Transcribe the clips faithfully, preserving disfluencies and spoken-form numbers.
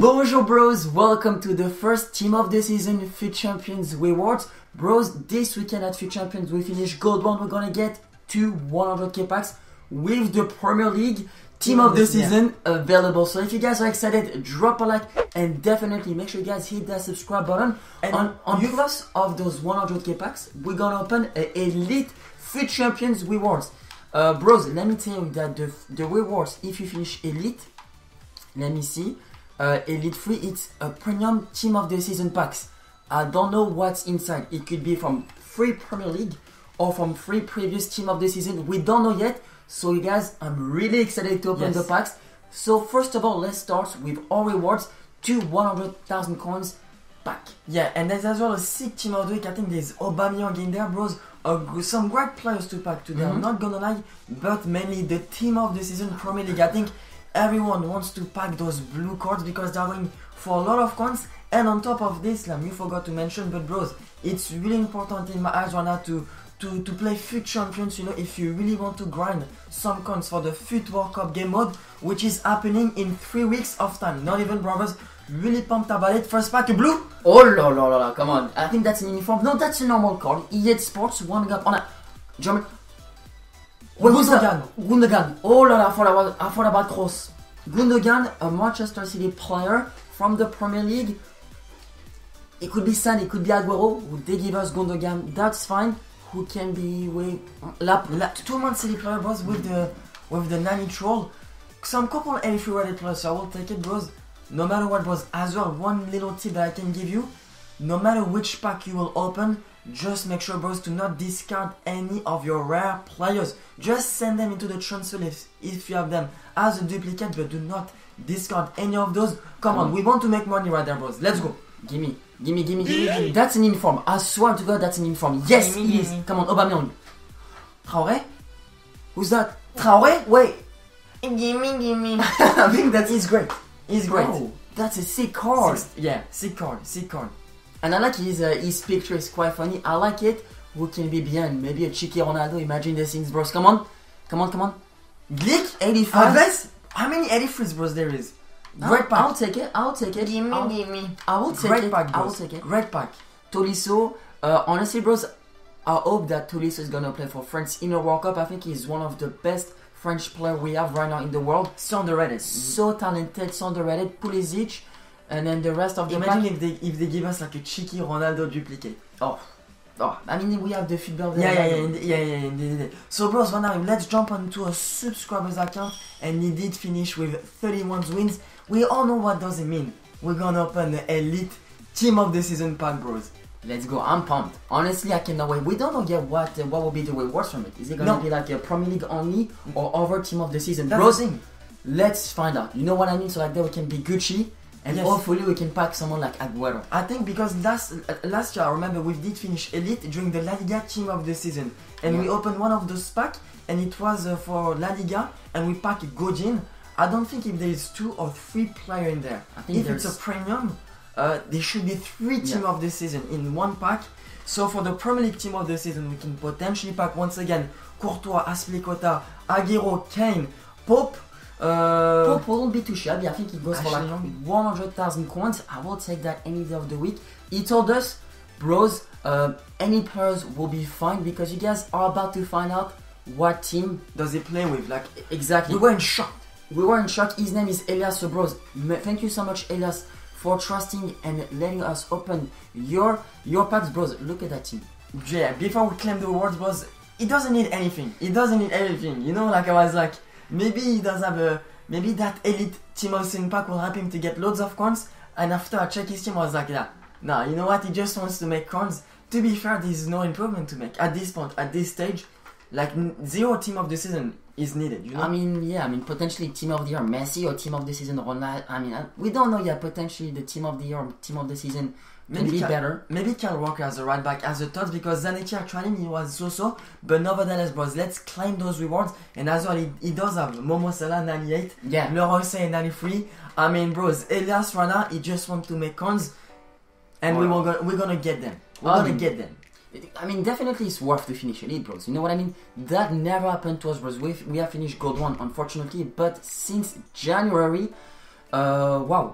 Bonjour bros, welcome to the first team of the season FUT Champions rewards. Bros, this weekend at FUT Champions we finish gold one. We're gonna get two one hundred K packs with the Premier League team of the season yeah. available. So if you guys are excited, drop a like and definitely make sure you guys hit that subscribe button. And on, on plus of those one hundred K packs, we're gonna open a elite FUT Champions rewards. Uh, bros, let me tell you that the, the rewards, if you finish elite, let me see. Uh, Elite three, it's a premium team of the season packs. I don't know what's inside. It could be from free Premier League or from free previous team of the season. We don't know yet. So you guys, I'm really excited to open yes. the packs. So first of all, let's start with our rewards. Two one hundred thousand coins pack. Yeah, and there's as well a sick team of the week. I think there's Aubameyang in there, bros. Uh, some great players to pack today. Mm-hmm. I'm not gonna lie, but mainly the team of the season Premier League. I think everyone wants to pack those blue cards because they're going for a lot of coins. And on top of this, like you forgot to mention, but bros, it's really important in my eyes right now to, to, to play FUT Champions, you know, if you really want to grind some coins for the FUT World Cup game mode, which is happening in three weeks of time. Not even, brothers, really pumped about it. First pack, a blue. Oh la la la la, come on. I think that's an uniform. No, that's a normal card. E A Sports, one gap on a German. Gundogan. Gundogan. Oh là là, I thought about, I thought about Kroos. Gundogan, a Manchester City player from the Premier League. It could be San, it could be Aguero. Would they give us Gundogan? That's fine. Who can be with La, La, two Man City player, bros, with the with the nanny troll. Some couple eighty-three rated players, so I will take it, bros. No matter what, bros. As well, one little tip that I can give you: no matter which pack you will open, just make sure, bros, to not discard any of your rare players. Just send them into the transfer list if you have them as a duplicate, but do not discard any of those. Come on, we want to make money right there, bros. Let's go. Gimme, gimme, gimme, gimme, gimme. That's an inform. I swear to God, that's an inform. Yes, gimme, it is. Come on, Aubameyang. Traoré? Who's that? Traoré? Wait. Gimme, gimme. I think that is great. He's great. Oh, that's a sick card. Six, yeah, sick card, sick card. And I like his, uh, his picture, is quite funny. I like it. Who can be behind? Maybe a cheeky Ronaldo. Imagine the things, bros. Come on. Come on, come on. Glick, eighty-five. Advice? How many eighty-threes, bros, there is? Great pack. I'll take it. I'll take it. Gimme, I'll, gimme. I will take Great it. pack, I bros. will take it. Great pack. Tolisso. Uh, honestly, bros, I hope that Tolisso is going to play for France in the World Cup. I think he's one of the best French players we have right now in the world. So underrated. So talented, so underrated. Pulisic. And then the rest of the Imagine pack. if they if they give us like a cheeky Ronaldo duplicate. Oh, oh! I mean, we have the football. Yeah, yeah, yeah, indeed, yeah, yeah, indeed, indeed. So, bros, right now let's jump onto a subscribers account, and he did finish with thirty-one wins. We all know what does it mean. We're gonna open the elite team of the season pack, bros. Let's go! I'm pumped. Honestly, I cannot wait. We don't know yet what uh, what will be the rewards from it. Is it gonna no. be like a Premier League only or over team of the season? That's bros, the thing. Let's find out. You know what I mean? So like that we can be Gucci. And yes. hopefully we can pack someone like Aguero. I think because last uh, last year I remember we did finish elite during the La Liga team of the season, and yeah. we opened one of those packs, and it was uh, for La Liga, and we packed Godin. I don't think if there is two or three players in there. I think if it's a premium, uh, there should be three team yeah. of the season in one pack. So for the Premier League team of the season, we can potentially pack once again Courtois, Azpilicueta, Aguero, Kane, Pope. Uh, Pope won't be too shabby. I think it goes for like one hundred thousand coins. I will take that any day of the week. He told us, bros, uh, any players will be fine because you guys are about to find out what team does he play with. Like exactly. We were in shock. We were in shock. His name is Elias. So bros, thank you so much, Elias, for trusting and letting us open your your packs, bros. Look at that team. Yeah. Before we claim the awards, bros, he doesn't need anything. He doesn't need anything. You know, like I was like. Maybe he does have a, maybe that elite team of season pack will help him to get loads of coins. And after I checked his team, I was like, yeah, nah, you know what? He just wants to make coins. To be fair, there is no improvement to make at this point, at this stage. Like zero team of the season is needed. You know? I mean, yeah, I mean potentially team of the year Messi or team of the season Ronaldo. I mean, we don't know yet. Potentially the team of the year, or team of the season. Maybe be Cal- better. Maybe Kyle Walker as a right back as a third because Zanetti actually he was so-so, but nevertheless, bros, let's claim those rewards. And as well, he, he does have Momo Salah ninety-eight, yeah, Leroy Sané ninety-three. I mean, bros, Elias Rana, he just wants to make cons, and oh, we will go, we're gonna get them. We're I gonna mean, get them. I mean, definitely it's worth to finish elite, bros. You know what I mean? That never happened to us, bros. We we have finished gold one, unfortunately, but since January, uh, wow.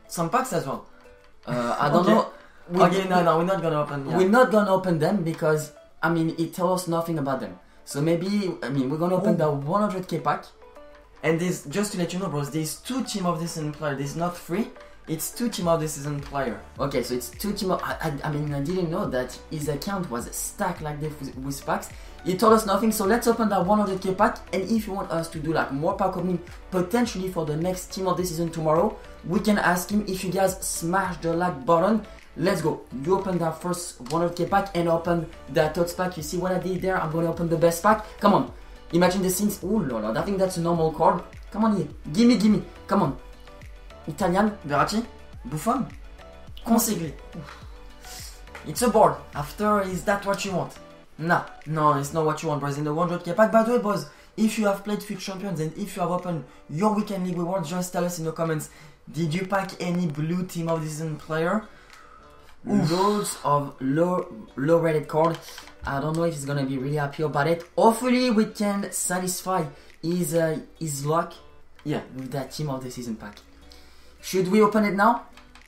some packs as well. Uh, I don't Okay. know. We- Okay, no, no, we're not gonna open. Yeah. We're not gonna open them because I mean it tells us nothing about them. So maybe I mean we're gonna open Ooh. the one hundred K pack. And there's, just to let you know, bros, there's two team of the season player. There's not three. It's two team of the season player. Okay, so it's two team. Of, I, I, I mean I didn't know that his account was stacked like this with, with packs. He told us nothing. So let's open that one hundred K pack. And if you want us to do like more pack opening potentially for the next team of the season tomorrow, we can ask him. If you guys smash the like button. Let's go. You open that first one hundred K pack and open that third pack. You see what I did there? I'm going to open the best pack. Come on. Imagine the scenes. Oh lord, I think that's a normal card. Come on here. Gimme, gimme. Come on. Italian. Verratti, Buffon, Consigli. It's a board. After, is that what you want? Nah, no, it's not what you want, boys. In the one hundred K pack. By the way, boys, if you have played Future Champions and if you have opened your weekend league rewards, just tell us in the comments. Did you pack any blue team of the season player? Loads of low low rated card. I don't know if he's gonna be really happy about it. Hopefully we can satisfy his uh, his luck. Yeah, with that team of the season pack. Should we open it now?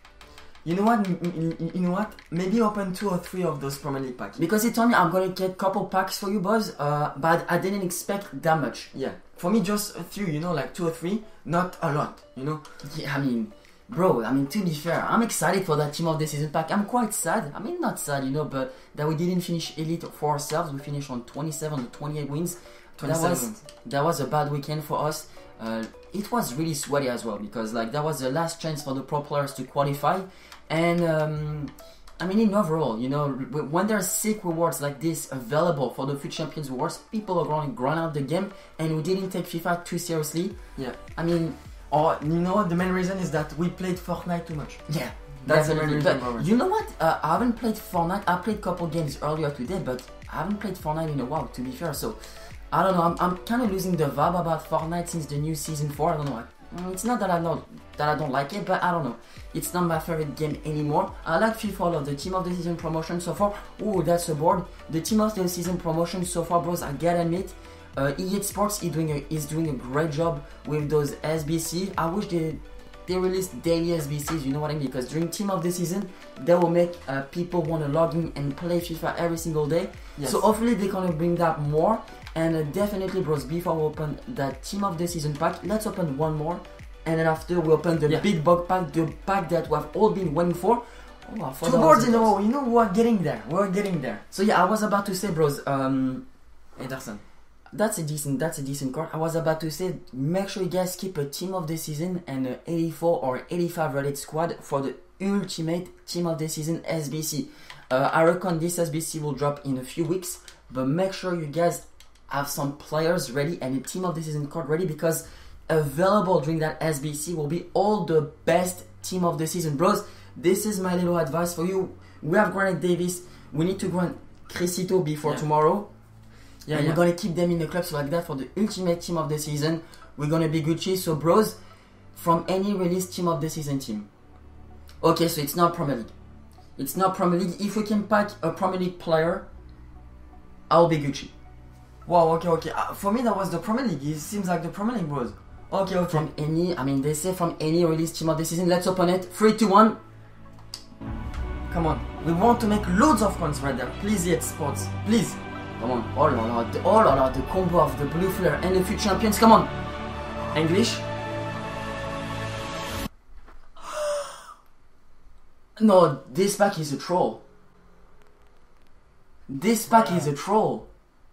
You know what? You know what? Maybe open two or three of those Premier League packs. Because he told me I'm gonna get couple packs for you boys. Uh, but I didn't expect that much. Yeah. For me, just a few. You know, like two or three. Not a lot. You know. Yeah, I mean. Bro, I mean, to be fair, I'm excited for that team of the season pack. I'm quite sad. I mean, not sad, you know, but that we didn't finish elite for ourselves. We finished on twenty-seven or twenty-eight wins. twenty-seven That was, wins. that was a bad weekend for us. Uh, it was really sweaty as well because, like, that was the last chance for the pro players to qualify. And, um, I mean, in overall, you know, when there's sick rewards like this available for the Future Champions rewards, people are going to grind out the game, and we didn't take FIFA too seriously. Yeah. I mean. Or, you know what, the main reason is that we played Fortnite too much. Yeah, That's the main definitely. reason. But Robert. you know what? Uh, I haven't played Fortnite. I played a couple games earlier today, but I haven't played Fortnite in a while, to be fair. So, I don't know. I'm, I'm kind of losing the vibe about Fortnite since the new season four. I don't know. I, mm, it's not that I know that I don't like it, but I don't know. It's not my favorite game anymore. I like FIFA. I love the team of the season promotion so far. Oh, that's a board. The team of the season promotion so far, bros. I gotta admit. Uh, E eight Sports is doing, a, is doing a great job with those S B C. I wish they they released daily S B Cs, you know what I mean? Because during team of the season, they will make uh, people want to log in and play FIFA every single day. Yes. So hopefully they're gonna bring that more. And uh, definitely, bros, before we open that team of the season pack, let's open one more. And then after we open the Yeah. big bug pack, the pack that we have all been waiting for. Oh, I thought Two that boards was in a it. row. You know, we're getting there. We're getting there. So yeah, I was about to say, bros. Um, Ederson. That's a decent, that's a decent card. I was about to say, make sure you guys keep a team of the season and an eighty-four or eighty-five rated squad for the ultimate team of the season S B C. Uh, I reckon this S B C will drop in a few weeks, but make sure you guys have some players ready and a team of the season card ready because available during that S B C will be all the best team of the season, bros. This is my little advice for you. We have Granit Davis. We need to grant Crisito before Yeah. tomorrow. Yeah, and yeah. we're gonna keep them in the clubs like that for the ultimate team of the season. We're gonna be Gucci. So, bros, from any released team of the season team. Okay, so it's not Premier League. It's not Premier League. If we can pack a Premier League player, I'll be Gucci. Wow, okay, okay. Uh, for me, that was the Premier League. It seems like the Premier League, bros. Okay, okay. From any, I mean, they say from any released team of the season. Let's open it. Three, two, one. Come on. We want to make loads of points right there. Please, yet sports. Please. Come on. Oh la la, the, oh la la, the combo of the blue flare and the Future Champions. Come on. English. No, this pack is a troll. This pack is a troll.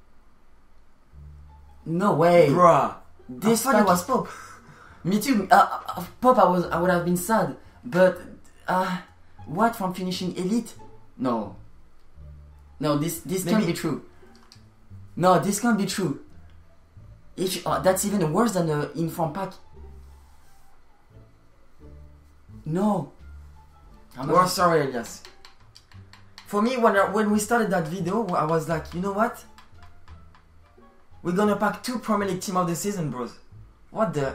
No way. Bruh. This I thought it pack was is Pope. Me too. Uh, uh, Pop, I was, I would have been sad. But, uh, what from finishing elite? No. No, this, this can't Maybe- be true. No, this can't be true. If uh, that's even worse than the inform pack. No. I'm We're not- sorry, Elias. For me, when I, when we started that video, I was like, you know what? We're gonna pack two Premier League team of the season, bros. What the?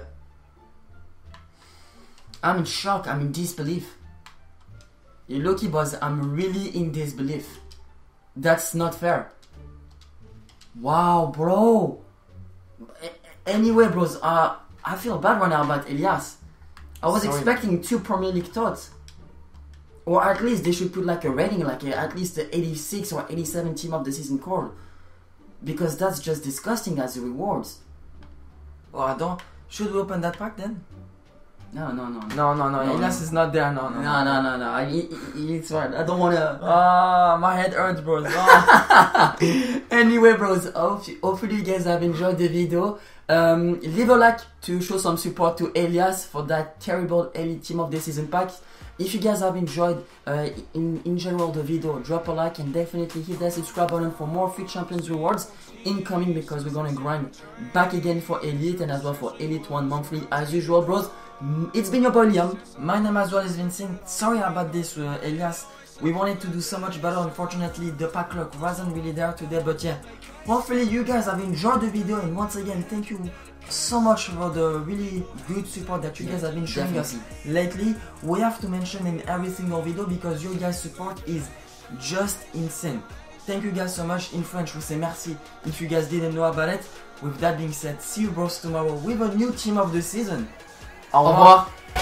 I'm in shock. I'm in disbelief. You lucky boys, I'm really in disbelief. That's not fair. Wow, bro. A- Anyway, bros, uh, I feel bad right now about Elias. I was Sorry. expecting two Premier League thoughts. Or at least they should put like a rating, like a, at least the eighty-six or eighty-seven team of the season call. Because that's just disgusting as the rewards. Oh, I don't. Should we open that pack then? No, no, no. No, no, no. No, Elias no. is not there. No, no, No, no, no, no. I, it, it, it's fine. I don't wanna. Ah, my head hurts, bros. Ah. Anyway, bros, hope- hopefully you guys have enjoyed the video. Um, leave a like to show some support to Elias for that terrible elite team of the season pack. If you guys have enjoyed uh, in, in general the video, drop a like and definitely hit that subscribe button for more Free Champions rewards incoming, because we're gonna grind back again for Elite and as well for Elite one monthly as usual, bros. It's been your boy Liam. My name as well is Vincent. Sorry about this, uh, Elias. We wanted to do so much better. Unfortunately, the pack luck wasn't really there today. But yeah, hopefully you guys have enjoyed the video. And once again, thank you so much for the really good support that you guys have been showing us lately. We have to mention in every single video because your guys' support is just insane. Thank you guys so much. In French, we say merci if you guys didn't know about it. With that being said, see you bros tomorrow with a new team of the season. Au revoir.